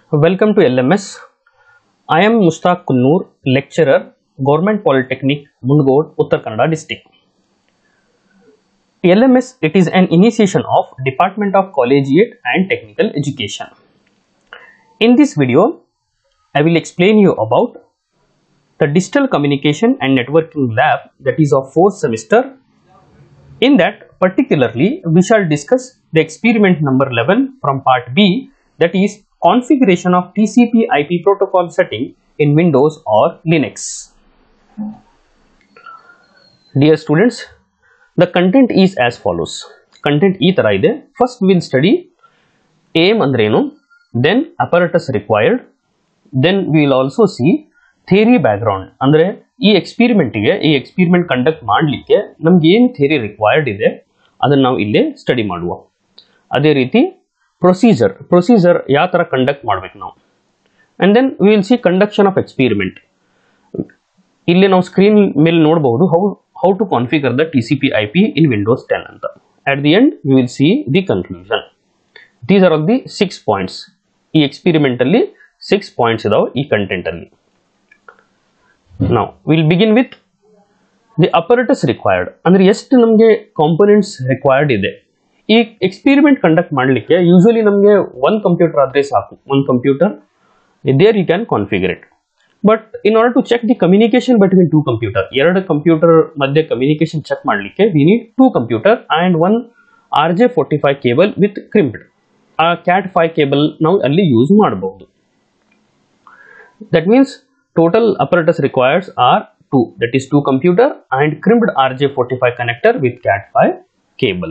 Welcome to LMS. I am Mustaq Kunnoor, lecturer, Government Polytechnic, Mundgod, Uttar Kannada district. LMS, it is an initiation of Department of Collegiate and Technical Education. In this video, I will explain you about the Digital Communication and Networking Lab, that is of 4th semester. In that, particularly, we shall discuss the experiment number 11 from part B, that is configuration of TCP/IP protocol setting in Windows or Linux. Dear students, the content is as follows. Content ee ತರ ಇದೆ. First we will study AIM ಅಂದ್ರೇನು, then apparatus required, then we will also see theory background. ಅಂದ್ರೆ ಈ experiment conduct ಮಾಡಲಿಕ್ಕೆ ನಮ್ಗೆ ಏನು theory required ಇದೆ ಅದನ್ನ ನಾವು ಇಲ್ಲಿ ಸ್ಟಡಿ ಮಾಡುವ. ಅದೇ ರೀತಿ ಪ್ರೊಸೀಜರ್ ಯಾವ ತರ ಕಂಡಕ್ಟ್ ಮಾಡಬೇಕು ನಾವು. And then we will see conduction of experiment. ಇಲ್ಲಿ ನಾವು ಸ್ಕ್ರೀನ್ ಮೇಲೆ ನೋಡಬಹುದು how to configure the TCP/IP in Windows 10 ಅಂತ. At the end we will see the conclusion. These are all the 6 points. ಈ ಎಕ್ಸ್ಪೆರಿಮೆಂಟ್ ಅಲ್ಲಿ 6 points ಇದಾವೆ ಈ content ಅಲ್ಲಿ. Now we will begin with the apparatus required. ಅಂದ್ರೆ ಎಷ್ಟು ನಮಗೆ components required ಇದೆ. ಈ ಎಕ್ಸ್ಪೆರಿಮೆಂಟ್ ಕಂಡಕ್ಟ್ ಮಾಡಲಿಕ್ಕೆ ಯೂಶುವಲಿ ನಮಗೆ ಒಂದು ಕಂಪ್ಯೂಟರ್ ಆದ್ರೆ ಸಾಕು. ಒಂದು computer there you can configure it. But in order to check the communication between two computer, ಎರಡು ಕಂಪ್ಯೂಟರ್ ಮಧ್ಯೆ ಕಮ್ಯುನಿಕೇಶನ್ ಚೆಕ್ ಮಾಡಲಿಕ್ಕೆ we need 2 computer and 1 RJ45 cable with crimped. ಆ CAT5 ಕೇಬಲ್ ನಾವು ಅಲ್ಲಿ ಯೂಸ್ ಮಾಡಬಹುದು. That means total apparatus requires are 2, that is 2 computer and crimped RJ45 connector with CAT5 cable.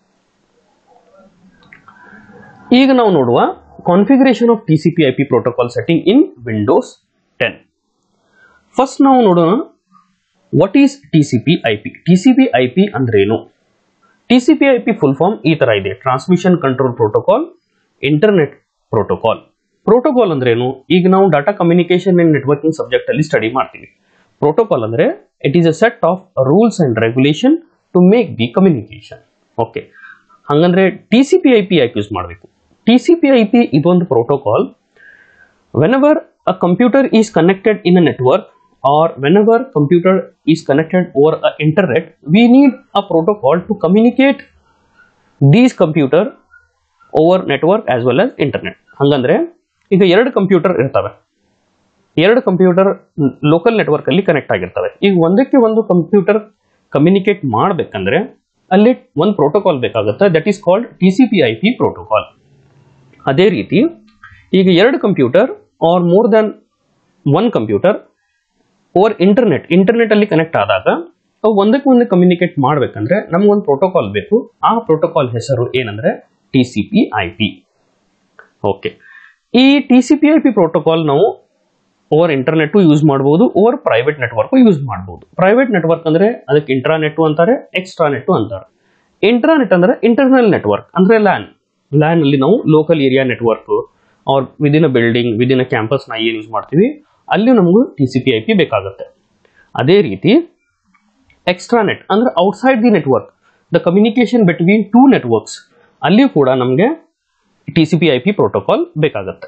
ಈಗ ನಾವು ನೋಡುವ configuration of TCP/IP protocol setting in Windows 10. First ನಾವು ನೋಡೋಣ what is TCP/IP. TCP/IP ಅಂದ್ರೇನು? TCP/IP full form ಈ ತರ ಇದೆ. Transmission Control Protocol, Internet Protocol. Protocol ಅಂದ್ರೇನು? ಈಗ ನಾವು data communication and networking subject ಅಲ್ಲಿ ಸ್ಟಡಿ ಮಾಡ್ತೀವಿ. ಪ್ರೋಟೋಕಾಲ್ ಅಂದ್ರೆ it is a set of rules and regulation to make the communication. Okay, ಹಂಗಂದ್ರೆ TCP/IP ಯಾಕೆ ಯೂಸ್ ಮಾಡಬೇಕು? TCP/IP ಇದೊಂದು protocol. Whenever a computer is connected in a network or whenever computer is connected over a internet, we need a protocol to communicate these computer over network as well as internet. ಹಂಗಂದ್ರೆ ಈಗ ಎರಡು computer ಇರ್ತವೆ, ಎರಡು computer local network ಅಲ್ಲಿ connect ಆಗಿರ್ತವೆ. ಈಗ ಒಂದಕ್ಕೆ ಒಂದು ಕಂಪ್ಯೂಟರ್ ಕಮ್ಯುನಿಕೇಟ್ ಮಾಡಬೇಕಂದ್ರೆ ಅಲ್ಲಿ ಒಂದು ಪ್ರೋಟೋಕಾಲ್ ಬೇಕಾಗುತ್ತೆ, that is called TCP/IP protocol. ಅದೇ ರೀತಿ ಈಗ ಎರಡು computer or more than one computer over internet ಅಲ್ಲಿ ಕನೆಕ್ಟ್ ಆದಾಗ ಅವು ಒಂದಕ್ಕೆ ಒಂದು ಕಮ್ಯುನಿಕೇಟ್ ಮಾಡಬೇಕಂದ್ರೆ ನಮ್ಗೊಂದು ಪ್ರೋಟೋಕಾಲ್ ಬೇಕು. ಆ ಪ್ರೋಟೋಕಾಲ್ ಹೆಸರು ಏನಂದ್ರೆ TCP/IP. ಓಕೆ, ಈ TCP/IP ಪ್ರೋಟೋಕಾಲ್ ನಾವು ಓವರ್ ಇಂಟರ್ನೆಟ್ ಯೂಸ್ ಮಾಡಬಹುದು, ಓವರ್ ಪ್ರೈವೇಟ್ ನೆಟ್ವರ್ಕ್ ಯೂಸ್ ಮಾಡಬಹುದು. ಪ್ರೈವೇಟ್ ನೆಟ್ವರ್ಕ್ ಅಂದ್ರೆ ಅದಕ್ಕೆ ಇಂಟ್ರಾನೆಟ್ ಅಂತಾರೆ, ಎಕ್ಸ್ಟ್ರಾನೆಟ್ ಅಂತಾರೆ. ಇಂಟ್ರಾನೆಟ್ ಅಂದ್ರೆ ಇಂಟರ್ನಲ್ ನೆಟ್ವರ್ಕ್ ಅಂದ್ರೆ ಲ್ಯಾನ್ ಅಲ್ಲಿ ನಾವು local area network or within a building, within a campus ನ ಏನ್ ಯೂಸ್ ಮಾಡ್ತೀವಿ ಅಲ್ಲಿ ನಮಗೂ TCP/IP ಬೇಕಾಗುತ್ತೆ. ಅದೇ ರೀತಿ ಎಕ್ಸ್ಟ್ರಾನೆಟ್ ಅಂದ್ರೆ outside the network, the communication between 2 networks, ಅಲ್ಲಿಯೂ ಕೂಡ ನಮಗೆ TCP/IP ಪ್ರೋಟೋಕಾಲ್ ಬೇಕಾಗುತ್ತೆ.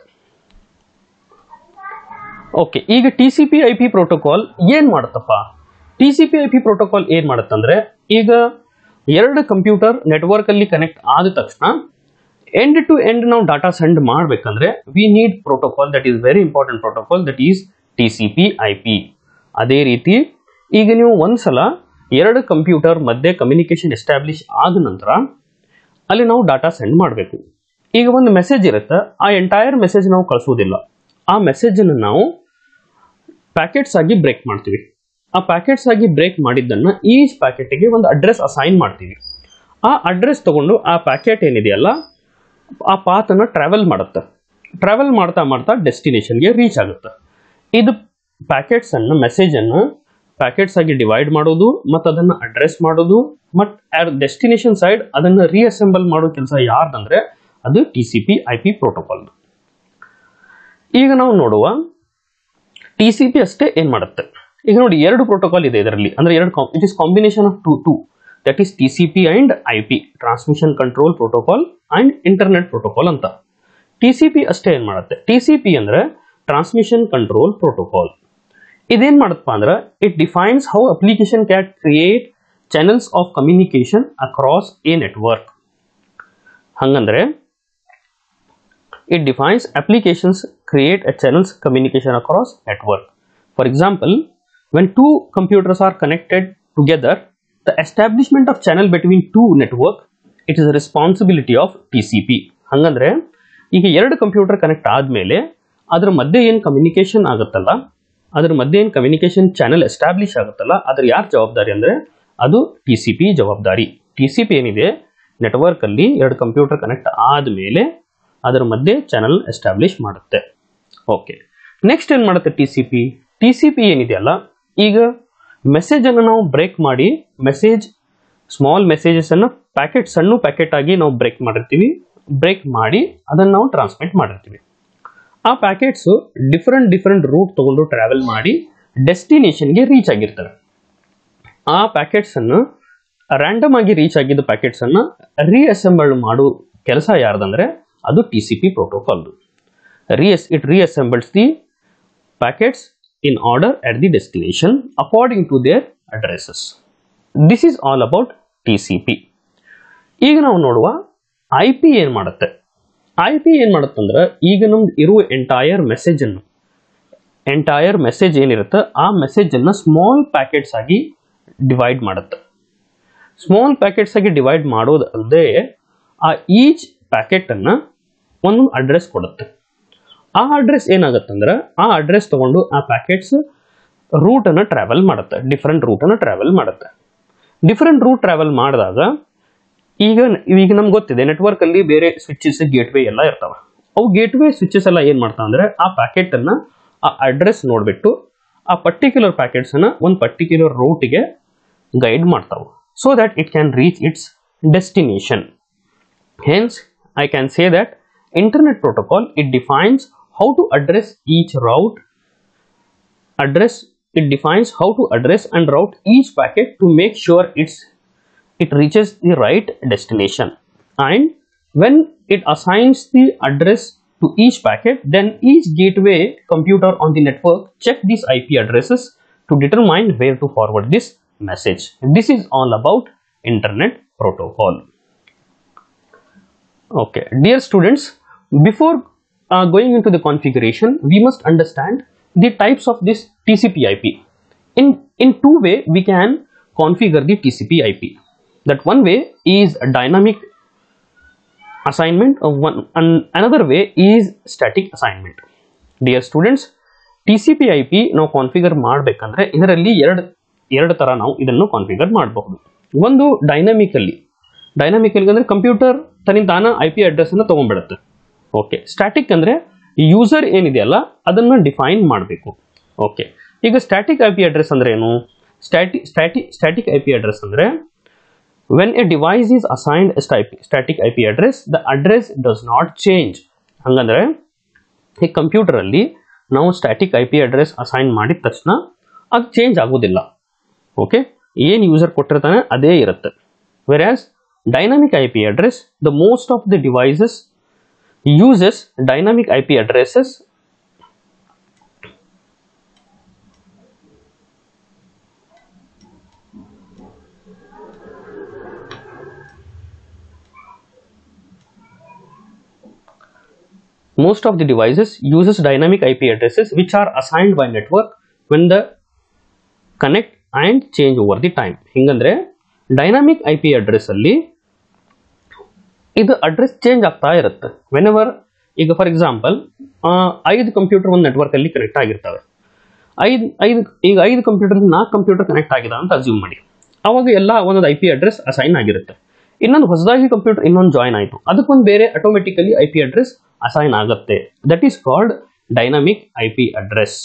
ಓಕೆ, ಈಗ TCP/IP ಪ್ರೋಟೋಕಾಲ್ ಏನ್ ಮಾಡುತ್ತಪ್ಪ? TCP/IP ಪ್ರೋಟೋಕಾಲ್ ಏನ್ ಮಾಡುತ್ತಂದ್ರೆ ಈಗ ಎರಡು ಕಂಪ್ಯೂಟರ್ ನೆಟ್ವರ್ಕ್ ಅಲ್ಲಿ ಕನೆಕ್ಟ್ ಆದ ತಕ್ಷಣ ಎಂಡ್ ಟು ಎಂಡ್ ನಾವು ಡಾಟಾ ಸೆಂಡ್ ಮಾಡ್ಬೇಕಂದ್ರೆ we need protocol, that is very important protocol, that is TCP/IP. ಅದೇ ರೀತಿ ಈಗ ನೀವು ಒಂದ್ಸಲ ಎರಡು ಕಂಪ್ಯೂಟರ್ ಮಧ್ಯೆ ಕಮ್ಯುನಿಕೇಶನ್ ಎಸ್ಟಾಬ್ಲಿಷ್ ಆದ ನಂತರ ಅಲ್ಲಿ ನಾವು ಡಾಟಾ ಸೆಂಡ್ ಮಾಡಬೇಕು. ಈಗ ಒಂದು ಮೆಸೇಜ್ ಇರುತ್ತೆ, ಆ ಎಂಟೈರ್ ಮೆಸೇಜ್ ನಾವು ಕಳಿಸೋದಿಲ್ಲ. ಆ ಮೆಸೇಜ್ ಅನ್ನು ನಾವು ಪ್ಯಾಕೆಟ್ಸ್ ಆಗಿ ಬ್ರೇಕ್ ಮಾಡ್ತೀವಿ. ಆ ಪ್ಯಾಕೆಟ್ಸ್ ಆಗಿ ಬ್ರೇಕ್ ಮಾಡಿದ್ದನ್ನ ಈ ಪ್ಯಾಕೆಟ್ಗೆ ಒಂದು ಅಡ್ರೆಸ್ ಅಸೈನ್ ಮಾಡ್ತೀವಿ. ಆ ಅಡ್ರೆಸ್ ತಗೊಂಡು ಆ ಪ್ಯಾಕೆಟ್ ಏನಿದೆಯಲ್ಲ ಆ ಪಾತ್ ಅನ್ನು ಟ್ರಾವೆಲ್ ಮಾಡುತ್ತೆ. ಟ್ರಾವೆಲ್ ಮಾಡ್ತಾ ಮಾಡ್ತಾ ಡೆಸ್ಟಿನೇಷನ್ಗೆ ರೀಚ್ ಆಗುತ್ತೆ. ಇದು ಪ್ಯಾಕೆಟ್ಸ್ ಅನ್ನು ಮೆಸೇಜ್ ಅನ್ನು ಪ್ಯಾಕೆಟ್ಸ್ ಆಗಿ ಡಿವೈಡ್ ಮಾಡೋದು ಮತ್ತು ಅದನ್ನ ಅಡ್ರೆಸ್ ಮಾಡೋದು ಮತ್ತು ಡೆಸ್ಟಿನೇಷನ್ ಸೈಡ್ ಅದನ್ನ ರೀಅಸೆಂಬಲ್ ಮಾಡೋ ಕೆಲಸ ಯಾರ್ದಂದ್ರೆ ಅದು TCP/IP ಪ್ರೋಟೋಕಾಲ್. ಈಗ ನಾವು ನೋಡುವ TCP ಅಷ್ಟೇ ಏನ್ ಮಾಡುತ್ತೆ. ಈಗ ನೋಡಿ ಎರಡು ಪ್ರೋಟೋಕಾಲ್ ಇದೆ ಇದರಲ್ಲಿ, ಅಂದ್ರೆ it is combination of two, that is TCP and IP, transmission control protocol and internet protocol ಅಂತ. TCP ಅಷ್ಟೇ ಏನು ಮಾಡುತ್ತೆ, TCP ಅಂದರೆ ಟ್ರಾನ್ಸ್ಮಿಷನ್ ಕಂಟ್ರೋಲ್ ಪ್ರೋಟೋಕಾಲ್. ಇದೇನು ಮಾಡುತ್ತಪ್ಪ ಅಂದ್ರೆ it defines how application can create channels of communication across a network. ಹಂಗಂದ್ರೆ it defines applications create a channels communication across network. For example, when two computers are connected together, the establishment of channel between two network, it is a responsibility of TCP. ಹಂಗಂದ್ರೆ ಈಗ ಎರಡು computer connect ಆದ್ಮೇಲೆ ಅದರ ಮಧ್ಯೆ ಏನು communication ಆಗುತ್ತಲ್ಲ, ಅದರ ಮಧ್ಯೆ ಏನು ಕಮ್ಯುನಿಕೇಶನ್ ಚಾನಲ್ ಎಸ್ಟಾಬ್ಲಿಷ್ ಆಗುತ್ತಲ್ಲ, ಅದ್ರ ಯಾರು ಜವಾಬ್ದಾರಿ ಅಂದ್ರೆ ಅದು TCP ಜವಾಬ್ದಾರಿ. TCP ಏನಿದೆ ನೆಟ್ವರ್ಕ್ ಅಲ್ಲಿ ಎರಡು ಕಂಪ್ಯೂಟರ್ ಕನೆಕ್ಟ್ ಆದ್ಮೇಲೆ ಅದರ ಮಧ್ಯೆ ಚಾನಲ್ ಎಸ್ಟಾಬ್ಲಿಷ್ ಮಾಡುತ್ತೆ. ಓಕೆ, ನೆಕ್ಸ್ಟ್ ಏನು ಮಾಡುತ್ತೆ TCP ಏನಿದೆಯಲ್ಲ, ಈಗ ಮೆಸೇಜ್ ಅನ್ನು ನಾವು ಬ್ರೇಕ್ ಮಾಡಿ ಮೆಸೇಜ್ ಸ್ಮಾಲ್ ಮೆಸೇಜಸ್ ಅನ್ನು ಪ್ಯಾಕೆಟ್ ಸಣ್ಣ ಪ್ಯಾಕೆಟ್ ಆಗಿ ನಾವು ಬ್ರೇಕ್ ಮಾಡಿ ಅದನ್ನು ನಾವು ಟ್ರಾನ್ಸ್ಮಿಟ್ ಮಾಡಿರ್ತೀವಿ. ಆ ಪ್ಯಾಕೆಟ್ಸ್ ಡಿಫರೆಂಟ್ ರೂಟ್ ತಗೊಂಡು ಟ್ರಾವೆಲ್ ಮಾಡಿ ಡೆಸ್ಟಿನೇಷನ್ಗೆ ರೀಚ್ ಆಗಿರ್ತವೆ. ಆ ಪ್ಯಾಕೆಟ್ಸ್ ಅನ್ನು ರ್ಯಾಂಡಮ್ ಆಗಿ ರೀಚ್ ಆಗಿದ್ದ ಪ್ಯಾಕೆಟ್ಸ್ ಅನ್ನು ರೀಅಸೆಂಬಲ್ ಮಾಡೋ ಕೆಲಸ ಯಾರ್ದಂದ್ರೆ ಅದು TCP protocol. It reassembles the packets in order at the destination according to their addresses. This is all about TCP. ಈಗ ನಾವು ನೋಡುವ IP ಏನು ಮಾಡುತ್ತೆ. IP ಏನು ಮಾಡುತ್ತೆ ಅಂದ್ರೆ ಈಗ ನಮ್ದು ಇರುವ ಎಂಟೈರ್ ಮೆಸೇಜ್ ಏನಿರುತ್ತೆ ಆ ಮೆಸೇಜ್ ಅನ್ನ ಸ್ಮಾಲ್ ಪ್ಯಾಕೆಟ್ಸ್ ಆಗಿ ಡಿವೈಡ್ ಮಾಡುತ್ತೆ. ಸ್ಮಾಲ್ ಪ್ಯಾಕೆಟ್ಸ್ ಆಗಿ ಡಿವೈಡ್ ಮಾಡೋದು ಅಲ್ಲದೆ ಆ ಈಚ್ ಪ್ಯಾಕೆಟ್ ಅನ್ನ ಒಂದು ಅಡ್ರೆಸ್ ಕೊಡುತ್ತೆ. ಆ ಅಡ್ರೆಸ್ ಏನಾಗುತ್ತಂದ್ರೆ ಆ ಅಡ್ರೆಸ್ ತಗೊಂಡು ಆ ಪ್ಯಾಕೆಟ್ಸ್ ರೂಟ್ ಅನ್ನು ಟ್ರಾವೆಲ್ ಮಾಡುತ್ತೆ, ಡಿಫರೆಂಟ್ ರೂಟ್ ಟ್ರಾವೆಲ್ ಮಾಡಿದಾಗ ಈಗ ನಮ್ಗೆ ಗೊತ್ತಿದೆ ನೆಟ್ವರ್ಕ್ ಅಲ್ಲಿ ಬೇರೆ ಸ್ವಿಚಸ್ ಗೇಟ್ವೇ ಎಲ್ಲ ಇರ್ತಾವೆ. ಅವು ಗೇಟ್ವೇ ಸ್ವಿಚಸ್ ಎಲ್ಲ ಏನ್ ಮಾಡ್ತಾವ ಅಂದ್ರೆ ಆ ಪ್ಯಾಕೆಟ್ ಅನ್ನ ಆ ಅಡ್ರೆಸ್ ನೋಡ್ಬಿಟ್ಟು ಆ ಪರ್ಟಿಕ್ಯುಲರ್ ಪ್ಯಾಕೆಟ್ಸ್ ಅನ್ನ ಒಂದು ಪರ್ಟಿಕ್ಯುಲರ್ ರೂಟ್ಗೆ ಗೈಡ್ ಮಾಡ್ತಾವೆ, so that it can reach its destination. Hence I can say that internet protocol, it defines how to address each route, it defines how to address and route each packet to make sure it reaches the right destination. And when it assigns the address to each packet, then each gateway computer on the network check these IP addresses to determine where to forward this message. This is all about internet protocol. Okay, dear students, before going into the configuration, we must understand the types of this TCP/IP. In two way we can configure the TCP/IP. That one way is a dynamic assignment of one, and another way is static assignment. Dear students, TCP/IP ನಾವು configure ಮಾಡಬೇಕಂದ್ರೆ ಇದರಲ್ಲಿ ಎರಡು ತರ ನಾವು ಇದನ್ನು configure ಮಾಡಬಹುದು. ಒಂದು dynamically ಅಂದ್ರೆ ಕಂಪ್ಯೂಟರ್ ತನ್ನಿಂದ ತಾನ IP ಅಡ್ರೆಸ್ ಅನ್ನು ತಗೊಂಡ್ಬಿಡುತ್ತೆ. ಓಕೆ, ಸ್ಟ್ಯಾಟಿಕ್ ಅಂದ್ರೆ ಯೂಸರ್ ಏನಿದೆಯಲ್ಲ ಅದನ್ನ ಡಿಫೈನ್ ಮಾಡಬೇಕು. ಓಕೆ, ಈಗ ಸ್ಟ್ಯಾಟಿಕ್ IP ಅಡ್ರೆಸ್ ಅಂದ್ರೆ ಏನು? ಸ್ಟ್ಯಾಟಿಕ್ IP ಅಡ್ರೆಸ್ ಅಂದ್ರೆ when a device is assigned a static IP address, the address does not change. ಹಂಗಂದ್ರೆ ಈ ಕಂಪ್ಯೂಟರ್ ಅಲ್ಲಿ ನಾವು ಸ್ಟ್ಯಾಟಿಕ್ IP ಅಡ್ರೆಸ್ ಅಸೈನ್ ಮಾಡಿದ ತಕ್ಷಣ ಅದು ಚೇಂಜ್ ಆಗೋದಿಲ್ಲ. ಓಕೆ, ಏನು ಯೂಸರ್ ಕೊಟ್ಟಿರ್ತಾನೆ ಅದೇ ಇರುತ್ತೆ. whereas dynamic IP address, the most of the devices uses dynamic IP addresses which are assigned by network when the connect and change over the time. ಹಿಂಗಂದ್ರೆ dynamic IP address ಅಲ್ಲಿ ಇದು address change ಆಗ್ತಾ ಇರುತ್ತೆ. Whenever ಈಗ for example 5 computer ಒಂದು network ಅಲ್ಲಿ connect ಆಗಿರ್ತವೆ. 5 computer 4 computer connect ಆಗಿದೆ ಅಂತ ಅಸ್ಯೂಮ್ ಮಾಡಿ. ಅವಾಗ ಎಲ್ಲ ಒಂದೊಂದು IP ಅಡ್ರೆಸ್ ಅಸೈನ್ ಆಗಿರುತ್ತೆ. ಇನ್ನೊಂದು ಹೊಸದಾಗಿ ಕಂಪ್ಯೂಟರ್ ಇನ್ನೊಂದು ಜಾಯಿನ್ ಆಯಿತು, ಅದಕ್ಕೊಂದು ಬೇರೆ ಆಟೋಮೆಟಿಕಲಿ IP ಅಡ್ರೆಸ್ ಅಸೈನ್ ಆಗುತ್ತೆ. That is called dynamic IP address.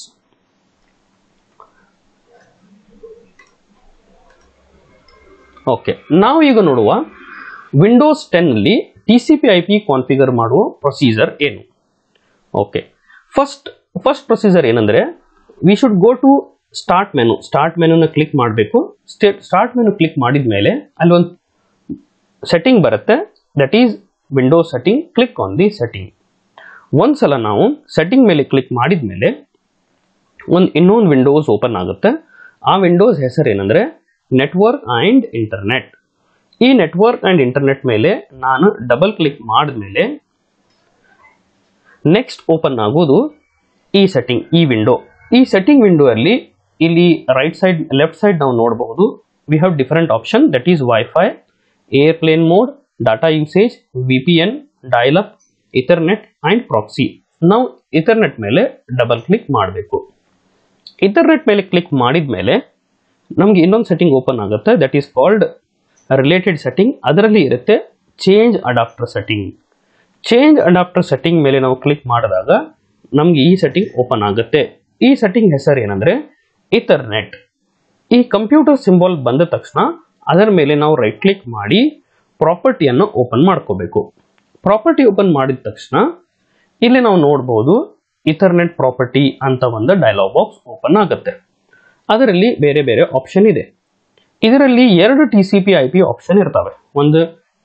Okay, ನಾವು ಈಗ ನೋಡುವ ವಿಂಡೋಸ್ 10 ಅಲ್ಲಿ TCP/IP ಕಾನ್ಫಿಗರ್ ಮಾಡುವ ಪ್ರೊಸೀಜರ್ ಏನು? ಓಕೆ, ಫಸ್ಟ್ ಪ್ರೊಸೀಜರ್ ಏನಂದ್ರೆ we should go to start ಮೆನುನ ಕ್ಲಿಕ್ ಮಾಡಬೇಕು. ಸ್ಟಾರ್ಟ್ ಮೆನು ಕ್ಲಿಕ್ ಮಾಡಿದ ಮೇಲೆ ಅಲ್ಲಿ ಒಂದು ಸೆಟ್ಟಿಂಗ್ ಬರುತ್ತೆ, that is Windows setting. Click on the setting. ಒಂದ್ಸಲ ನಾವು ಸೆಟ್ಟಿಂಗ್ ಮೇಲೆ ಕ್ಲಿಕ್ ಮಾಡಿದ ಮೇಲೆ ಇನ್ನೊಂದು ವಿಂಡೋಸ್ ಓಪನ್ ಆಗುತ್ತೆ. ಆ ವಿಂಡೋಸ್ ಹೆಸರು ಏನಂದ್ರೆ ನೆಟ್ವರ್ಕ್ ಆ್ಯಂಡ್ ಇಂಟರ್ನೆಟ್. ಈ ನೆಟ್ವರ್ಕ್ ಆ್ಯಂಡ್ ಇಂಟರ್ನೆಟ್ ಮೇಲೆ ನಾನು ಡಬಲ್ ಕ್ಲಿಕ್ ಮಾಡಿದ್ಮೇಲೆ ನೆಕ್ಸ್ಟ್ ಓಪನ್ ಆಗೋದು ಈ ಸೆಟ್ಟಿಂಗ್, ಈ ವಿಂಡೋ. ಈ ಸೆಟ್ಟಿಂಗ್ ವಿಂಡೋ ಅಲ್ಲಿ ಇಲ್ಲಿ ರೈಟ್ ಸೈಡ್ ಲೆಫ್ಟ್ ಸೈಡ್ ನಾವು ನೋಡಬಹುದು, we have different option, that is wifi, airplane mode, data usage, VPN, dial up, ethernet and proxy. ನಾವು ಇಥರ್ನೆಟ್ ಮೇಲೆ ಡಬಲ್ ಕ್ಲಿಕ್ ಮಾಡಬೇಕು. ಇಥರ್ನೆಟ್ ಮೇಲೆ ಕ್ಲಿಕ್ ಮಾಡಿದ ಮೇಲೆ ನಮಗೆ ಇನ್ನೊಂದು ಸೆಟ್ಟಿಂಗ್ ಓಪನ್ ಆಗುತ್ತೆ, that is called related setting. ಅದರಲ್ಲಿ ಇರುತ್ತೆ change adapter setting. Change adapter setting ಮೇಲೆ ನಾವು ಕ್ಲಿಕ್ ಮಾಡಿದಾಗ ನಮಗೆ ಈ ಸೆಟ್ಟಿಂಗ್ ಓಪನ್ ಆಗುತ್ತೆ. ಈ ಸೆಟ್ಟಿಂಗ್ ಹೆಸರು ಏನಂದ್ರೆ ಇಥರ್ನೆಟ್. ಈ ಕಂಪ್ಯೂಟರ್ ಸಿಂಬಲ್ ಬಂದ ತಕ್ಷಣ ಅದರ ಮೇಲೆ ನಾವು ರೈಟ್ ಕ್ಲಿಕ್ ಮಾಡಿ ಪ್ರಾಪರ್ಟಿಯನ್ನು ಓಪನ್ ಮಾಡ್ಕೋಬೇಕು. ಪ್ರಾಪರ್ಟಿ ಓಪನ್ ಮಾಡಿದ ತಕ್ಷಣ ಇಲ್ಲಿ ನಾವು ನೋಡಬಹುದು ಇಥರ್ನೆಟ್ ಪ್ರಾಪರ್ಟಿ ಅಂತ ಒಂದು ಡೈಲಾಗ್ ಬಾಕ್ಸ್ ಓಪನ್ ಆಗುತ್ತೆ. ಅದರಲ್ಲಿ ಬೇರೆ ಬೇರೆ ಆಪ್ಷನ್ ಇದೆ. ಇದರಲ್ಲಿ 2 TCP/IP ಆಪ್ಷನ್ ಇರ್ತವೆ. ಒಂದು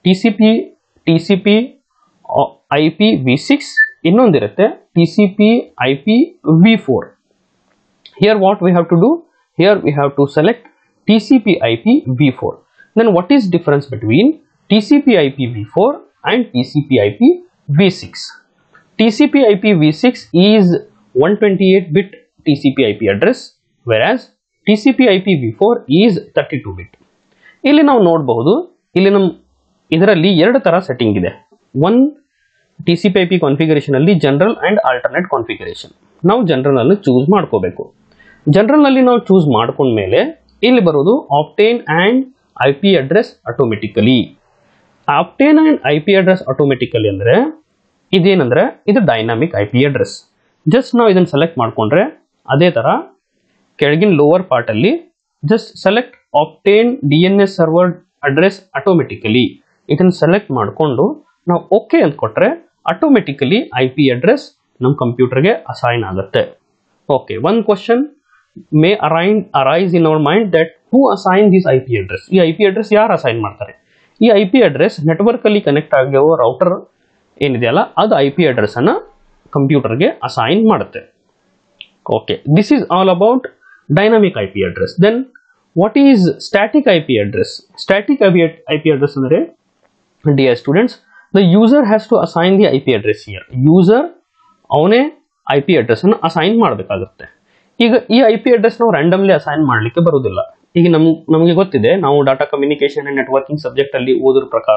TCP/IP v6, ಇನ್ನೊಂದಿರುತ್ತೆ TCP/IP v4. Here what we have to do? Here we have to select TCP/IP v4. Then what is difference between TCP/IP v4 and TCP/IP v6? TCP/IP v6 is 128-bit TCP/IP address, whereas TCP/IP v4 is 32-bit. ಇಲ್ಲಿ ನಾವು ನೋಡಬಹುದು, ಇಲ್ಲಿ ಇದರಲ್ಲಿ 2 ತರ setting ಇದೆ. ಒಂದು TCP/IP configuration ಅಲ್ಲಿ general and alternate configuration. ನಾವು ಜನರಲ್ ಅನ್ನು ಚೂಸ್ ಮಾಡ್ಕೋಬೇಕು. ಜನರಲ್ ನಲ್ಲಿ ನಾವು ಚೂಸ್ ಮಾಡ್ಕೊಂಡ ಮೇಲೆ ಇಲ್ಲಿ ಬರೋದು obtain and IP address automatically. Obtain and IP address automatically ಅಂದ್ರೆ ಇದೇನಂದ್ರೆ ಇದು ಡೈನಾಮಿಕ್ IP ಅಡ್ರೆಸ್. ಜಸ್ಟ್ ನಾವು ಇದನ್ನ ಸೆಲೆಕ್ಟ್ ಮಾಡ್ಕೊಂಡ್ರೆ ಅದೇ ತರ ಕೆಳಗಿನ ಲೋವರ್ ಪಾರ್ಟ್ ಅಲ್ಲಿ just select obtain DNS server address automatically ಇದನ್ನ ಸೆಲೆಕ್ಟ್ ಮಾಡಿಕೊಂಡು ನಾವು ಓಕೆ ಅಂತ ಕೊಟ್ರೆ ಆಟೋಮೆಟಿಕಲಿ IP ಅಡ್ರೆಸ್ ನಮ್ಮ ಕಂಪ್ಯೂಟರ್ಗೆ ಅಸೈನ್ ಆಗುತ್ತೆ. Okay, one question may arise in our mind that who assign this IP address. ಈ IP ಅಡ್ರೆಸ್ ಯಾರು ಅಸೈನ್ ಮಾಡ್ತಾರೆ? ಈ IP ಅಡ್ರೆಸ್ ನೆಟ್ವರ್ಕ್ ಅಲ್ಲಿ ಕನೆಕ್ಟ್ ಆಗಿರೋ ರೌಟರ್ ಏನಿದೆಯಲ್ಲ ಅದು IP ಅಡ್ರೆಸ್ ಅನ್ನ ಕಂಪ್ಯೂಟರ್ಗೆ ಅಸೈನ್ ಮಾಡುತ್ತೆ. Okay, this is all about dynamic IP address. Then what is static IP address? Static IP address ಅಂದ್ರೆ dear students, the user has to assign the IP address here. User ಅವನೇ IP address ಅನ್ನು assign ಮಾಡಬೇಕಾಗುತ್ತೆ. ಈಗ ಈ IP address ನಾವು randomly assign ಮಾಡಲಿಕ್ಕೆ ಬರುವುದಿಲ್ಲ. ಈಗ ನಮಗೆ ಗೊತ್ತಿದೆ, ನಾವು data communication and networking subject ಅಲ್ಲಿ ಓದೋದ್ರ ಪ್ರಕಾರ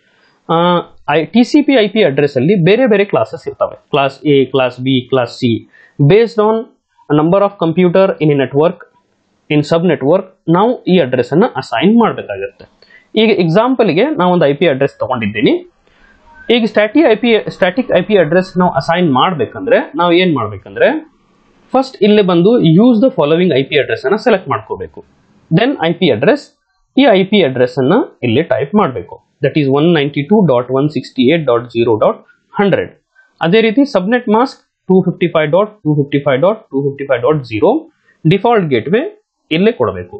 TCP/IP ಅಡ್ರೆಸ್ ಅಲ್ಲಿ ಬೇರೆ ಬೇರೆ ಕ್ಲಾಸಸ್ ಇರ್ತವೆ. Class A, class B, class C. Based on number of computer in a network, in sub network ನಾವು ಈ ಅಡ್ರೆಸ್ ಅನ್ನ ಅಸೈನ್ ಮಾಡಬೇಕಾಗುತ್ತೆ. ಈಗ ಎಕ್ಸಾಂಪಲ್ಗೆ ನಾವು ಒಂದು IP ಅಡ್ರೆಸ್ ತಗೊಂಡಿದ್ದೀನಿ. ಈಗ ಸ್ಟ್ಯಾಟಿಕ್ IP ಅಡ್ರೆಸ್ ನಾವು ಅಸೈನ್ ಮಾಡಬೇಕಂದ್ರೆ ನಾವು ಏನ್ ಮಾಡಬೇಕಂದ್ರೆ ಫಸ್ಟ್ ಇಲ್ಲಿ ಬಂದು use the following IP address ಅನ್ನ ಸೆಲೆಕ್ಟ್ ಮಾಡ್ಕೋಬೇಕು. ದೆನ್ IP ಅಡ್ರೆಸ್, ಈ IP ಅಡ್ರೆಸ್ ಅನ್ನ ಇಲ್ಲಿ ಟೈಪ್ ಮಾಡಬೇಕು. That is 192.168.0.100. ಅದೇ ರೀತಿ ಸಬ್ನೆಟ್ ಮಾಸ್ಕ್ 255.255.255.0. ಡಿಫಾಲ್ಟ್ ಗೇಟ್ವೇ ಇಲ್ಲೇ ಕೊಡಬೇಕು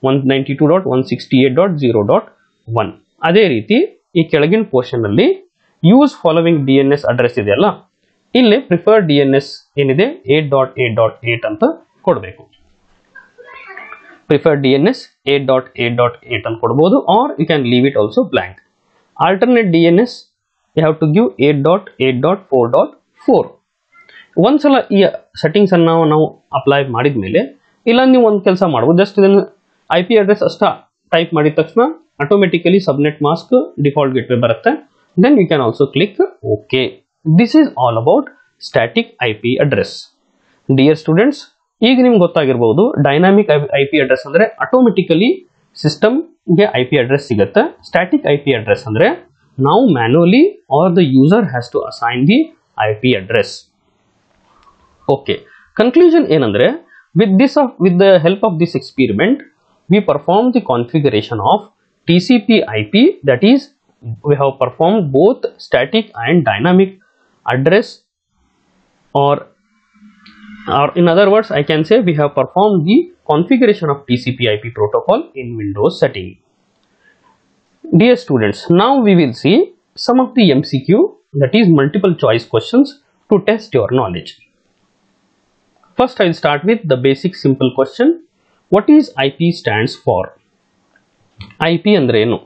192.168.0.1. ಅದೇ ರೀತಿ ಈ ಕೆಳಗಿನ ಪೋರ್ಷನ್ ಅಲ್ಲಿ ಯೂಸ್ ಫಾಲೋವಿಂಗ್ DNS ಅಡ್ರೆಸ್ ಇದೆಯಲ್ಲ, ಇಲ್ಲಿ ಪ್ರಿಫರ್ಡ್ DNS ಏನಿದೆ 8.8.8 ಅಂತ ಕೊಡಬೇಕು. ಪ್ರಿಫರ್ಡ್ DNS 8.8.8 ಅಂತ ಕೊಡಬಹುದು, or you can leave it also blank. Alternate DNS you have to give 8.8.4.4. ಒಂದ್ಸಲ ಈ ಸೆಟ್ಟಿಂಗ್ಸ್ ಅನ್ನು ನಾವು ಅಪ್ಲೈ ಮಾಡಿದ ಮೇಲೆ ಇಲ್ಲ ನೀವು ಒಂದು ಕೆಲಸ ಮಾಡಬಹುದು, ಜಸ್ಟ್ ಇದನ್ನು IP ಅಡ್ರೆಸ್ ಅಷ್ಟ ಟೈಪ್ ಮಾಡಿದ ತಕ್ಷಣ automatically subnet mask default gateway ಬರುತ್ತೆ. Then you can also click okay. This is all about static IP address. Dear students, ಈಗ ನಿಮ್ಗೆ ಗೊತ್ತಾಗಿರ್ಬಹುದು ಡೈನಾಮಿಕ್ IP ಅಡ್ರೆಸ್ ಅಂದ್ರೆ ಆಟೋಮೆಟಿಕಲಿ ಸಿಸ್ಟಮ್ಗೆ IP ಅಡ್ರೆಸ್ ಸಿಗುತ್ತೆ. ಸ್ಟ್ಯಾಟಿಕ್ IP ಅಡ್ರೆಸ್ ಅಂದ್ರೆ ನಾವು manually or the user has to assign the IP address. Okay, conclusion ಏನಂದ್ರೆ with the help of this experiment we performed the configuration of TCP/IP, that is we have performed both static and dynamic address, or in other words I can say we have performed the configuration of TCP/IP protocol in Windows setting. Dear students, now we will see some of the MCQ, that is multiple choice questions to test your knowledge. First, I'll start with the basic simple question. What is IP stands for? IP andre enu?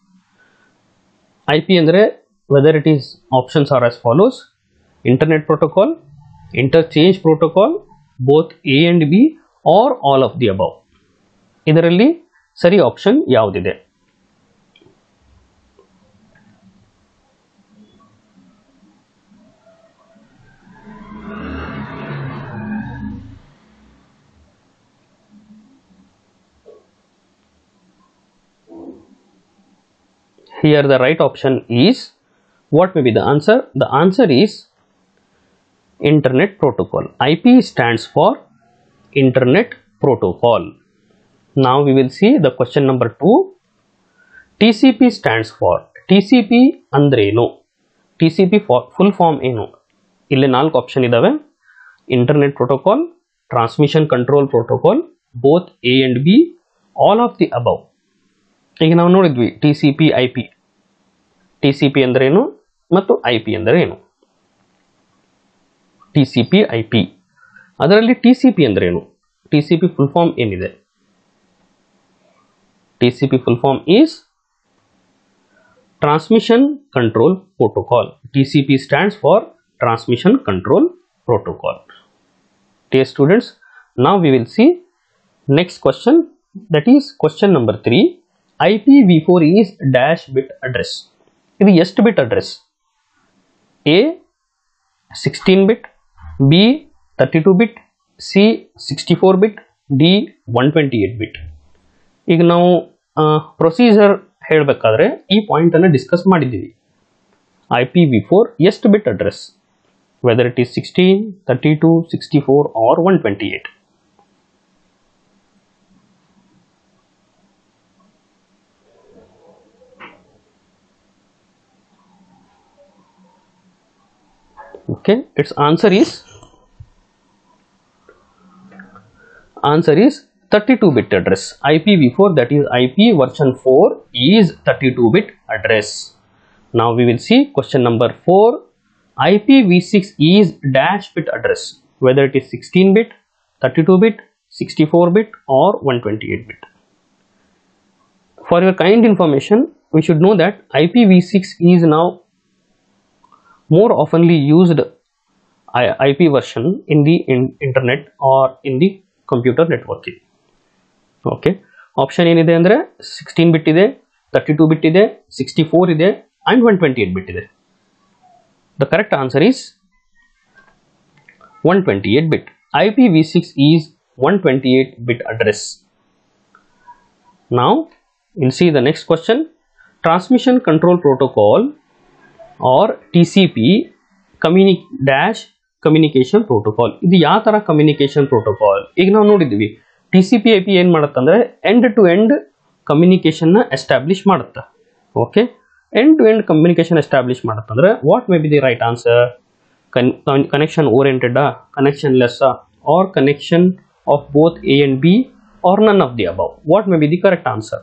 IP andre, whether it is, options are as follows: Internet Protocol, Interchange Protocol, both A and B, or all of the above. ಇದರಲ್ಲಿ ಸರಿ option ಯಾವುದಿದೆ? Here the right option is, what may be the answer? The answer is Internet Protocol. IP stands for Internet Protocol. Now we will see the question number 2. TCP stands for. TCP andre eno? TCP full form eno? Ille 4 option idave: Internet Protocol, Transmission Control Protocol, both A and B, all of the above. ಈಗ ನಾವು ನೋಡಿದ್ವಿ TCP IP. TCP ಅಂದ್ರೆ ಏನು ಮತ್ತು IP ಅಂದ್ರೆ ಏನು? TCP IP. ಅದರಲ್ಲಿ TCP ಅಂದ್ರೆ ಏನು? TCP full form ಏನಿದೆ? TCP full form is Transmission Control Protocol. TCP stands for Transmission Control Protocol. Dear students, now we will see next question, that is question number 3. IPv4 is dash bit address. ಇದು ಎಷ್ಟು ಬಿಟ್ address? A 16 bit, B 32 bit, C 64 bit, D 128 bit. ಈಗ ನಾವು procedure ಹೇಳಬೇಕಾದ್ರೆ ಈ point ಅನ್ನು discuss ಮಾಡಿದ್ದೀವಿ. IPv4 ಎಷ್ಟು ಬಿಟ್ ಅಡ್ರೆಸ್? Whether it is 16, 32, 64 or 128. Okay, its answer is 32 bit address. IPv4, that is IP version 4, is 32 bit address. Now we will see question number 4. IPv6 is dash bit address, whether it is 16 bit, 32 bit, 64 bit or 128 bit. For your kind information, we should know that IPv6 is now more oftenly used IP version in the internet or in the computer networking. Okay, option ಏನಿದೆ ಅಂದ್ರೆ 16 bit ಇದೆ, 32 bit ಇದೆ, 64 ಇದೆ and 128 bit ಇದೆ. The correct answer is 128 bit. IPv6 is 128 bit address. Now we'll see the next question. Transmission Control Protocol or TCP communication protocol. ಇದು ಯಾವ ತರ communication protocol? ಈಗ ನಾವು ನೋಡಿದ್ವಿ TCP IP ಏನ್ ಮಾಡುತ್ತೆ ಅಂದ್ರೆ ಎಂಡ್ ಟು ಎಂಡ್ ಕಮ್ಯುನಿಕೇಶನ್ ನ ಎಸ್ಟಾಬ್ಲಿಷ್ ಮಾಡುತ್ತೆ. Okay, end to end communication establish ಮಾಡುತ್ತೆ ಅಂದ್ರೆ what may be the right answer? Connection oriented, connectionless, or connection of both A and B, or none of the above? What may be the correct answer?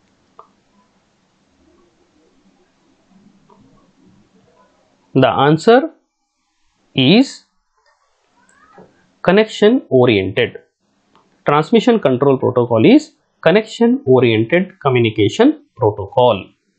The answer is connection oriented. Transmission Control Protocol is connection oriented communication protocol.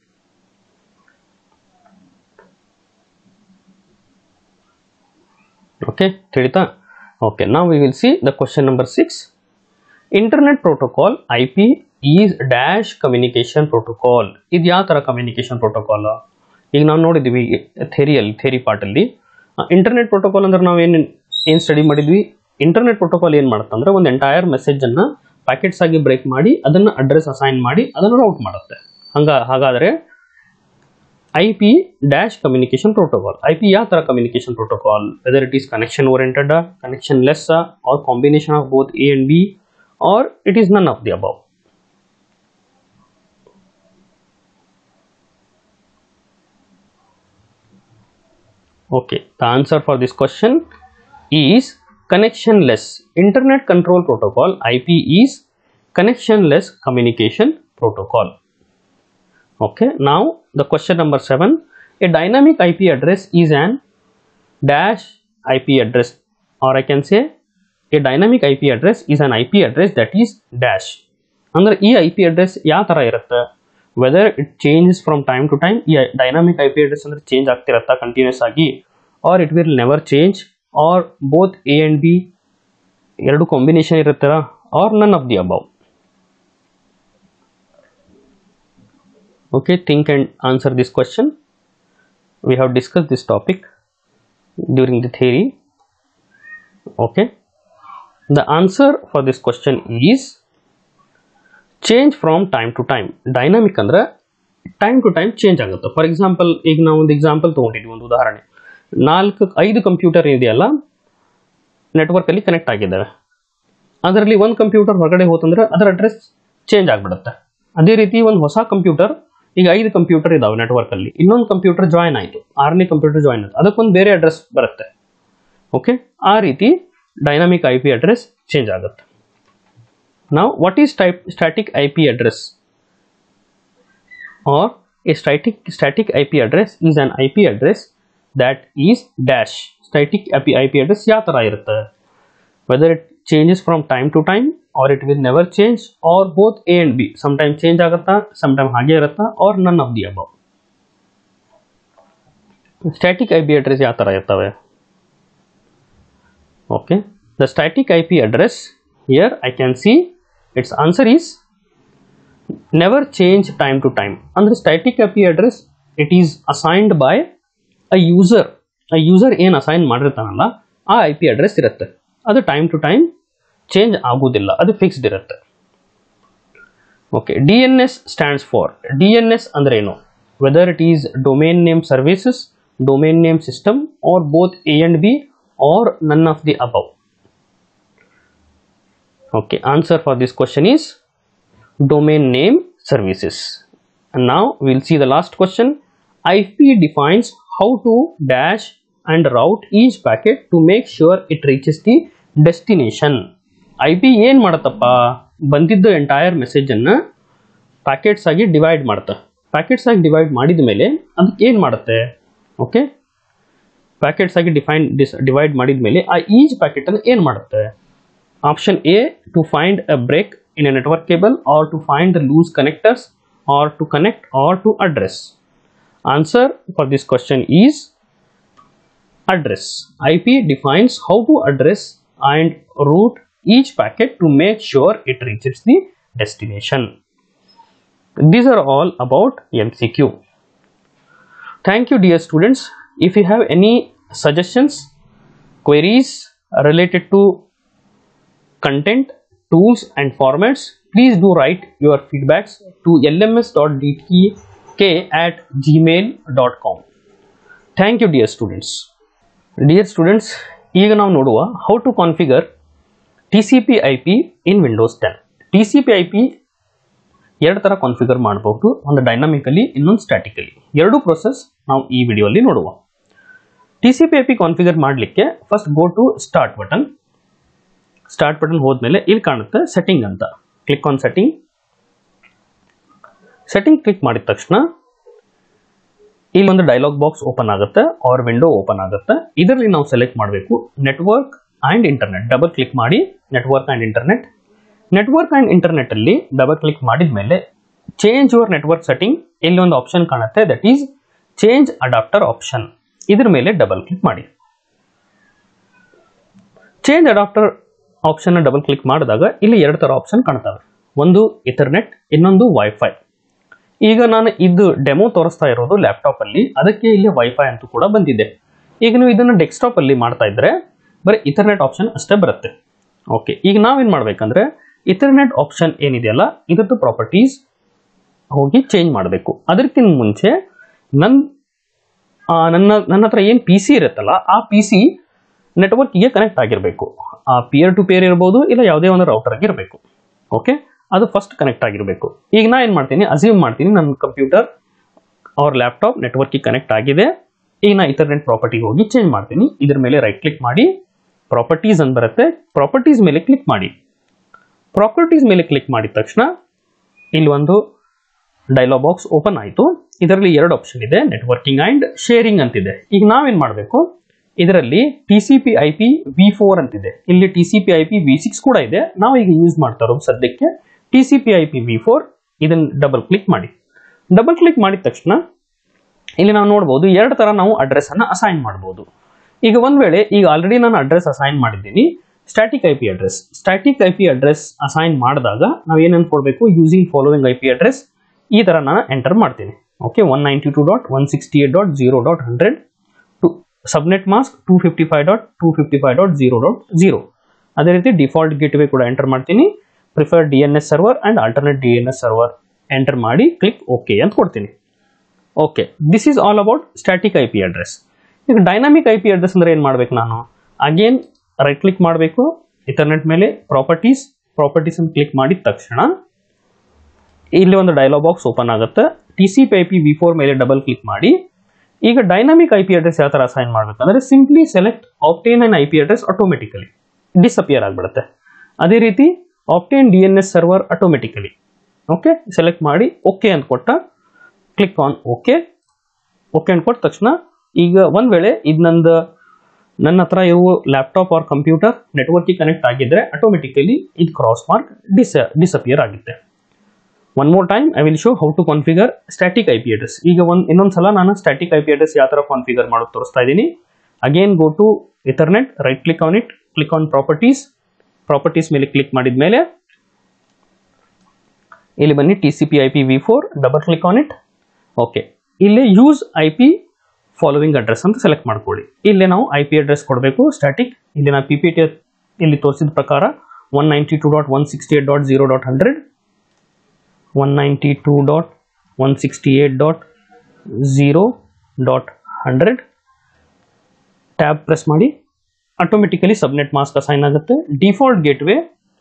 Okay, ತಿಳಿತಾ? Okay, now we will see the question number 6. Internet Protocol IP is dash communication protocol. ಇದು ಯಾವ ತರ communication protocol? ಈಗ ನಾವು ನೋಡಿದ್ವಿ theory part ಅಲ್ಲಿ internet protocol ಅಂದ್ರೆ ನಾವು ಏನ್ ಸ್ಟಡಿ ಮಾಡಿದ್ವಿ. ಇಂಟರ್ನೆಟ್ ಪ್ರೋಟೋಕಾಲ್ ಏನ್ ಮಾಡುತ್ತೆ ಅಂದ್ರೆ ಒಂದು ಎಂಟೈರ್ ಮೆಸೇಜ್ ಅನ್ನ ಪ್ಯಾಕೆಟ್ಸ್ ಆಗಿ ಬ್ರೇಕ್ ಮಾಡಿ ಅದನ್ನ ಅಡ್ರೆಸ್ ಅಸೈನ್ ಮಾಡಿ ಅದನ್ನ ರೌಟ್ ಮಾಡುತ್ತೆ. ಹಾಗಾದ್ರೆ IP dash communication protocol. IP ಯಾವ ತರ communication protocol? Whether it is connection oriented, connection less, or combination of both A and B, or it is none of the above. Okay, the answer for this question is connectionless. Internet Control Protocol IP is connectionless communication protocol. Okay, now the question number 7. A dynamic IP address is an dash IP address, or I can say a dynamic IP address is an IP address that is dash. ಅಂದ್ರೆ ಈ IP address ಯಾವ ತರ ಇರುತ್ತೆ, whether it changes from time to time. ಈ dynamic IP address ಅಂದ್ರೆ change ಆಗ್ತಿರತ್ತಾ continuous ಆಗಿ, or it will never change, or both A and B ಎರಡು ಕಾಂಬಿನೇಷನ್ ಇರುತ್ತಲ್ಲ, or none of the above. Okay, think and answer this question. We have discussed this topic during the theory. Okay, the answer for this question is change from time to time. Dynamic ಅಂದ್ರೆ time to time change ಆಗುತ್ತೆ. For example, ಈಗ ನಾವು ಒಂದು example ತಗೊಂಡಿದ್ವಿ, ಒಂದು ಉದಾಹರಣೆ, 5 computer ಇದೆಯಲ್ಲ network ಅಲ್ಲಿ connect ಆಗಿದ್ದಾವೆ. ಅದರಲ್ಲಿ ಒಂದು ಕಂಪ್ಯೂಟರ್ ಹೊರಗಡೆ ಹೋತಂದ್ರೆ ಅದರ ಅಡ್ರೆಸ್ ಚೇಂಜ್ ಆಗಿಬಿಡುತ್ತೆ. ಅದೇ ರೀತಿ ಒಂದು ಹೊಸ ಕಂಪ್ಯೂಟರ್, ಈಗ 5 ಕಂಪ್ಯೂಟರ್ ಇದಾವೆ ನೆಟ್ವರ್ಕ್ ಅಲ್ಲಿ, ಇನ್ನೊಂದು ಕಂಪ್ಯೂಟರ್ ಜಾಯಿನ್ ಆಯಿತು, 6ನೇ ಕಂಪ್ಯೂಟರ್ ಜಾಯಿನ್ ಆಯಿತು, ಅದಕ್ಕೊಂದು ಬೇರೆ ಅಡ್ರೆಸ್ ಬರುತ್ತೆ. ಓಕೆ, ಆ ರೀತಿ ಡೈನಾಮಿಕ್ IP ಅಡ್ರೆಸ್ ಚೇಂಜ್ ಆಗುತ್ತೆ. Now what is static IP address? Or a static IP address is an IP address that is dash. Static IP address ಯಾವ ತರ ಇರುತ್ತೆ, whether it changes from time to time, or it will never change, or both A and B, sometime change ಆಗುತ್ತಾ, sometime ಹಾಗೆ ಇರುತ್ತಾ, or none of the above. Static IP address ಯಾವ ತರ ಇರ್ತವೆ? Okay, the static IP address, here I can see its answer is never change time to time. Under static IP address, it is assigned by a user. A user ಏನು assign ಮಾಡಿರ್ತಾನಲ್ಲ ಆ IP address ಇರುತ್ತೆ, ಅದು time to time change ಆಗೋದಿಲ್ಲ, ಅದು fixed ಇರುತ್ತೆ. Okay, DNS stands for, DNS ಅಂದ್ರೆ ಏನು, whether it is domain name services, domain name system, or both A and B, or none of the above. Okay, answer for this question is domain name services. And now we'll see the last question. IP defines how to dash and route each packet to make sure it reaches the destination. IP ಏನ್ ಮಾಡತ್ತಪ್ಪ, ಬಂದಿದ್ದ entire message ಅನ್ನ packets ಆಗಿ divide ಮಾಡುತ್ತೆ. Packets ಆಗಿ divide ಮಾಡಿದ ಮೇಲೆ ಅದಕ್ಕೆ ಏನ್ ಮಾಡುತ್ತೆ, ಓಕೆ, ಪ್ಯಾಕೆಟ್ಸ್ ಆಗಿ ಡಿವೈಡ್ ಮಾಡಿದ ಮೇಲೆ ಆ ಈಚ್ ಪ್ಯಾಕೆಟ್ ಅನ್ನು ಏನ್ ಮಾಡುತ್ತೆ? Option A, to find a break in a network cable, or to find the loose connectors, or to connect, or to address. Answer for this question is address. IP defines how to address and route each packet to make sure it reaches the destination. These are all about MCQ. Thank you, dear students. If you have any suggestions, queries related to content, tools and formats, please do write your feedbacks to lms.dtk@gmail.com. Thank you, dear students. Dear students, ಈಗ ನಾವು ನೋಡುವ how to configure TCP IP in Windows 10. TCP IP ಎರಡು ತರ configure ಮಾಡಬಹುದು, ಒಂದು dynamically, ಇನ್ನೊಂದು statically. ಎರಡು process ನಾವು ಈ ವಿಡಿಯೋಲಿ ನೋಡುವ. TCP IP ಕಾನ್ಫಿಗರ್ ಮಾಡಲಿಕ್ಕೆ first go to start button. Start button ಹೋದ್ಮೇಲೆ ಇಲ್ಲಿ ಕಾಣುತ್ತೆ ಸೆಟ್ಟಿಂಗ್ ಅಂತ, click on setting. Setting click ಮಾಡಿದ ತಕ್ಷಣ ಇಲ್ಲಿ ಒಂದು ಡೈಲಾಗ್ ಬಾಕ್ಸ್ ಓಪನ್ ಆಗುತ್ತೆ, ಆರ್ ವಿಂಡೋ ಓಪನ್ ಆಗುತ್ತೆ. ಇದರಲ್ಲಿ ನಾವು ಸೆಲೆಕ್ಟ್ ಮಾಡಬೇಕು network and internet. Double click ಮಾಡಿ network and internet. Network and internet ಅಲ್ಲಿ ಡಬಲ್ ಕ್ಲಿಕ್ ಮಾಡಿದ ಮೇಲೆ ಚೇಂಜ್ ಯುವರ್ ನೆಟ್ವರ್ಕ್ ಸೆಟ್ಟಿಂಗ್, ಇಲ್ಲಿ ಒಂದು ಆಪ್ಷನ್ ಕಾಣುತ್ತೆ, that is change adapter option. ಇದ್ರ ಮೇಲೆ ಡಬಲ್ ಕ್ಲಿಕ್ ಮಾಡಿ. Change adapter option double click ಮಾಡಿದಾಗ ಇಲ್ಲಿ ಎರಡು ತರ ಆಪ್ಷನ್ ಕಾಣ್ತವೆ, ಒಂದು ಇಥರ್ನೆಟ್, ಇನ್ನೊಂದು ವೈಫೈ. ಈಗ ನಾನು ಇದು ಡೆಮೋ ತೋರಿಸ್ತಾ ಇರೋದು ಲ್ಯಾಪ್ಟಾಪ್ ಅಲ್ಲಿ, ಅದಕ್ಕೆ ಇಲ್ಲಿ ವೈಫೈ ಅಂತೂ ಕೂಡ ಬಂದಿದೆ. ಈಗ ನೀವು ಇದನ್ನು ಡೆಸ್ಕ್ಟಾಪ್ ಅಲ್ಲಿ ಮಾಡ್ತಾ ಇದ್ರೆ ಬರೀ ಇಥರ್ನೆಟ್ ಆಪ್ಷನ್ ಅಷ್ಟೇ ಬರುತ್ತೆ. ಓಕೆ, ಈಗ ನಾವೇನ್ ಮಾಡ್ಬೇಕಂದ್ರೆ ಇಥರ್ನೆಟ್ ಆಪ್ಷನ್ ಏನಿದೆಯಲ್ಲ ಇದ್ರದ್ದು ಪ್ರಾಪರ್ಟೀಸ್ ಹೋಗಿ ಚೇಂಜ್ ಮಾಡಬೇಕು. ಅದಕ್ಕಿಂತ ಮುಂಚೆ ನನ್ನ ಹತ್ರ ಏನು PC ಇರುತ್ತಲ್ಲ ಆ PC ನೆಟ್ವರ್ಕ್ಗೆ ಕನೆಕ್ಟ್ ಆಗಿರಬೇಕು. ಆ ಪಿಯರ್ ಟು ಪೇರ್ ಇರ್ಬೋದು, ಇಲ್ಲ ಯಾವುದೇ ಒಂದು ರೌಟರ್ ಆಗಿರಬೇಕು. ಓಕೆ, ಅದು ಫಸ್ಟ್ ಕನೆಕ್ಟ್ ಆಗಿರಬೇಕು. ಈಗ ನಾ ಏನು ಮಾಡ್ತೀನಿ, ಅಸ್ಯೂಮ್ ಮಾಡ್ತೀನಿ ನನ್ನ ಕಂಪ್ಯೂಟರ್ ಅವ್ರ ಲ್ಯಾಪ್ಟಾಪ್ ನೆಟ್ವರ್ಕಿಗೆ ಕನೆಕ್ಟ್ ಆಗಿದೆ. ಈಗ ನಾ ಇಥರ್ನೆಟ್ ಪ್ರಾಪರ್ಟಿಗೆ ಹೋಗಿ ಚೇಂಜ್ ಮಾಡ್ತೀನಿ. ಇದ್ರ ಮೇಲೆ ರೈಟ್ ಕ್ಲಿಕ್ ಮಾಡಿ ಪ್ರಾಪರ್ಟೀಸ್ ಅಂತ ಬರುತ್ತೆ, ಪ್ರಾಪರ್ಟೀಸ್ ಮೇಲೆ ಕ್ಲಿಕ್ ಮಾಡಿ. ಪ್ರಾಪರ್ಟೀಸ್ ಮೇಲೆ ಕ್ಲಿಕ್ ಮಾಡಿದ ತಕ್ಷಣ ಇಲ್ಲಿ ಒಂದು ಡೈಲಾಗ್ ಬಾಕ್ಸ್ ಓಪನ್ ಆಯಿತು. ಇದರಲ್ಲಿ ಎರಡು ಆಪ್ಷನ್ ಇದೆ, ನೆಟ್ವರ್ಕಿಂಗ್ ಆ್ಯಂಡ್ ಶೇರಿಂಗ್ ಅಂತಿದೆ. ಈಗ ನಾವೇನು ಮಾಡಬೇಕು, ಇದರಲ್ಲಿ TCP/IP v4 ಅಂತಿದೆ, ಇಲ್ಲಿ TCP/IP v6 ಕೂಡ ಇದೆ. ನಾವು ಈಗ ಯೂಸ್ ಮಾಡ್ತಾ ಇರೋದು ಸದ್ಯಕ್ಕೆ TCP/IP v4. ಇದನ್ನ ಡಬಲ್ ಕ್ಲಿಕ್ ಮಾಡಿ. ಡಬಲ್ ಕ್ಲಿಕ್ ಮಾಡಿದ ತಕ್ಷಣ ಇಲ್ಲಿ ನಾವು ನೋಡಬಹುದು ಎರಡು ತರ ನಾವು ಅಡ್ರೆಸ್ ಅನ್ನು ಅಸೈನ್ ಮಾಡಬಹುದು. ಈಗ ಒಂದ್ ವೇಳೆ ಈಗ ಆಲ್ರೆಡಿ ನಾನು ಅಡ್ರೆಸ್ ಅಸೈನ್ ಮಾಡಿದ್ದೀನಿ, static IP address. Static IP address assign ಮಾಡಿದಾಗ ನಾವು ಏನಂತ ಕೊಡಬೇಕು, ಯೂಸಿಂಗ್ ಫಾಲೋವಿಂಗ್ IP ಅಡ್ರೆಸ್ ಈ ತರ ನಾನು ಎಂಟರ್ ಮಾಡ್ತೀನಿ. Okay, 192.168.0.100 subnet mask 255.255.0.0. ಅದೇ ರೀತಿ ಡಿಫಾಲ್ಟ್ ಗೇಟ್ವೇ ಕೂಡ ಎಂಟರ್ ಮಾಡ್ತೀನಿ. Preferred DNS server and alternate DNS server enter ಮಾಡಿ ಕ್ಲಿಕ್ ಓಕೆ ಅಂತ ಕೊಡ್ತೀನಿ. Okay, this is all about static IP address. ಈಗ ಡೈನಾಮಿಕ್ IP ಅಡ್ರೆಸ್ ಅಂದ್ರೆ ಏನು ಮಾಡ್ಬೇಕು, ನಾನು ಅಗೇನ್ ರೈಟ್ ಕ್ಲಿಕ್ ಮಾಡಬೇಕು, ಇಥರ್ನೆಟ್ ಮೇಲೆ ಪ್ರಾಪರ್ಟೀಸ್ ಅಂತ ಕ್ಲಿಕ್ ಮಾಡಿದ ತಕ್ಷಣ ಇಲ್ಲಿ ಒಂದು ಡೈಲಾಗ್ ಬಾಕ್ಸ್ ಓಪನ್ ಆಗುತ್ತೆ. TCP/IP v4 ಮೇಲೆ ಡಬಲ್ ಕ್ಲಿಕ್ ಮಾಡಿ. ಈಗ ಡೈನಾಮಿಕ್ IP ಅಡ್ರೆಸ್ ಯಾವ ತರ ಅಸೈನ್ ಮಾಡ್ಬೇಕಂದ್ರೆ simply select obtain an IP address automatically disappear ಆಗಿಬಿಡುತ್ತೆ. ಅದೇ ರೀತಿ obtain DNS server automatically okay select ಮಾಡಿ ಓಕೆ ಅಂತ ಕೊಟ್ಟ ಕ್ಲಿಕ್ ಆನ್ ಓಕೆ ಅಂತ ಕೊಟ್ಟ ತಕ್ಷಣ ಈಗ ಒಂದ್ ವೇಳೆ ಇದು ನನ್ನ ಹತ್ರ ಇರುವ ಲ್ಯಾಪ್ಟಾಪ್ ಆರ್ ಕಂಪ್ಯೂಟರ್ ನೆಟ್ವರ್ಕಿಗೆ ಕನೆಕ್ಟ್ ಆಗಿದ್ರೆ ಆಟೋಮೆಟಿಕಲಿ ಇದು ಕ್ರಾಸ್ ಮಾರ್ಕ್ ಡಿಸಪಿಯರ್ ಆಗುತ್ತೆ. One more time I will show how to configure static IP address. ಈಗ ಇನ್ನೊಂದ್ಸಲ ನಾನು ಸ್ಟ್ಯಾಟಿಕ್ IP ಅಡ್ರೆಸ್ ಯಾವ ತರ ಕಾನ್ಫಿಗರ್ ಮಾಡೋದು ತೋರಿಸ್ತಾ ಇದ್ದೀನಿ. Again go to ethernet, right click on it, click on properties ಮೇಲೆ ಕ್ಲಿಕ್ ಮಾಡಿದ ಮೇಲೆ ಇಲ್ಲಿ ಬನ್ನಿ TCP/IP v4, double click on it. Okay, ಇಲ್ಲಿ ಯೂಸ್ IP ಫಾಲೋವಿಂಗ್ ಅಡ್ರೆಸ್ ಅಂತ ಸೆಲೆಕ್ಟ್ ಮಾಡ್ಕೊಳ್ಳಿ. ಇಲ್ಲಿ ನಾವು IP ಅಡ್ರೆಸ್ ಕೊಡಬೇಕು ಸ್ಟ್ಯಾಟಿಕ್. ಇಲ್ಲಿ ನಾವು PPT ಇಲ್ಲಿ ತೋರಿಸಿದ ಪ್ರಕಾರ 192.168.0.100 192.168.0.100 ಟ್ಯಾಬ್ ಪ್ರೆಸ್ ಮಾಡಿ. ಆಟೋಮೆಟಿಕಲಿ ಸಬ್ನೆಟ್ ಮಾಸ್ಕ್ ಅಸೈನ್ ಆಗುತ್ತೆ. Default gateway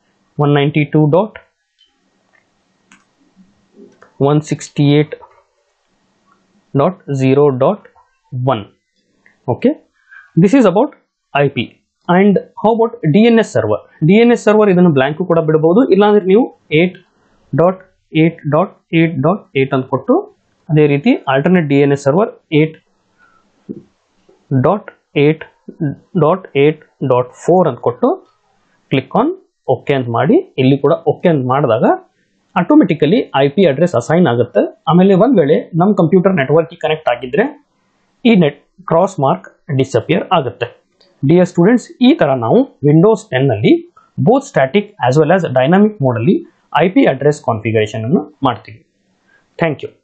192.168.0.1. okay, this is about IP. and how about DNS server ಇದನ್ನು ಬ್ಲಾಂಕ್ ಕೂಡ ಬಿಡಬಹುದು, ಇಲ್ಲಾಂದ್ರೆ ನೀವು 8.8.8.8 ಅಂತ ಕೊಟ್ಟು ಅದೇ ರೀತಿ ಆಲ್ಟರ್ನೇಟ್ DNS ಸರ್ವರ್ 8.8.8.4 ಅಂತ ಕೊಟ್ಟು ಕ್ಲಿಕ್ ಆನ್ ಓಕೆ ಅಂತ ಮಾಡಿ. ಇಲ್ಲಿ ಕೂಡ ಓಕೆ ಅಂತ ಮಾಡಿದಾಗ ಆಟೋಮೆಟಿಕಲಿ IP ಅಡ್ರೆಸ್ ಅಸೈನ್ ಆಗುತ್ತೆ. ಆಮೇಲೆ ಒಂದ್ ವೇಳೆ ನಮ್ಮ ಕಂಪ್ಯೂಟರ್ ನೆಟ್ವರ್ಕ್ ಕನೆಕ್ಟ್ ಆಗಿದ್ರೆ ಈ ಕ್ರಾಸ್ ಮಾರ್ಕ್ ಡಿಸಪಿಯರ್ ಆಗುತ್ತೆ. ಡಿಯರ್ ಸ್ಟೂಡೆಂಟ್ಸ್, ಈ ತರ ನಾವು ವಿಂಡೋಸ್ 10 ನಲ್ಲಿ both static as well as dynamic mode ಅಲ್ಲಿ IP ಅಡ್ರೆಸ್ ಕಾನ್ಫಿಗರೇಷನ್ ಅನ್ನು ಮಾಡ್ತೀವಿ. Thank you.